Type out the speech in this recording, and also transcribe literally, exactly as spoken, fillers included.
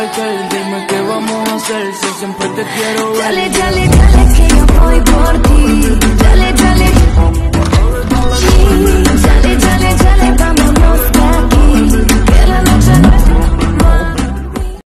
cualquier, dime qué vamos a hacer, si siempre te quiero ver. Jale, jale, jale, que yo voy por ti. Jale, jale.